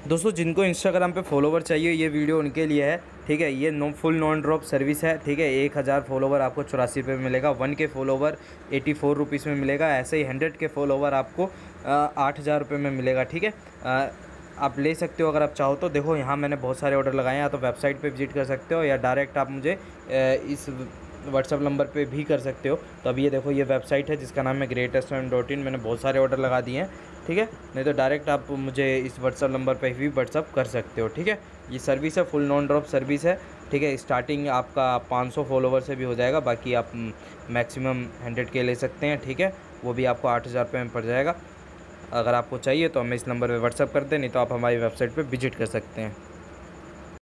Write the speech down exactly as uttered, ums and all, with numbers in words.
दोस्तों जिनको इंस्टाग्राम पे फॉलोवर चाहिए ये वीडियो उनके लिए है, ठीक है। ये no full non drop service है, ठीक है। एक हज़ार फॉलोवर आपको चौरासी रुपये में मिलेगा, वन के फॉलोवर एटी फोर रुपीज़ में मिलेगा, ऐसे ही हंड्रेड के फॉलोवर आपको आठ हज़ार रुपये में मिलेगा, ठीक है। आ, आप ले सकते हो अगर आप चाहो तो। देखो यहाँ मैंने बहुत सारे ऑर्डर लगाए हैं, या तो वेबसाइट पे विजिट कर सकते हो या डायरेक्ट आप मुझे इस व्हाट्सअप नंबर पे भी कर सकते हो। तो अभी ये देखो ये वेबसाइट है जिसका नाम है ग्रेट रेस्टोरेंट डॉट इन, मैंने बहुत सारे ऑर्डर लगा दिए हैं, ठीक है। नहीं तो डायरेक्ट आप मुझे इस व्हाट्सअप नंबर पे भी व्हाट्सअप कर सकते हो, ठीक है। ये सर्विस है, फुल नॉन ड्रॉप सर्विस है, ठीक है। स्टार्टिंग आपका पाँच सौ फॉलोवर से भी हो जाएगा, बाकी आप मैक्सिमम हंड्रेड के ले सकते हैं, ठीक है। वो भी आपको आठ हज़ार रुपये में पड़ जाएगा। अगर आपको चाहिए तो हमें इस नंबर पे व्हाट्सअप कर दें, नहीं तो आप हमारी वेबसाइट पे विजिट कर सकते हैं।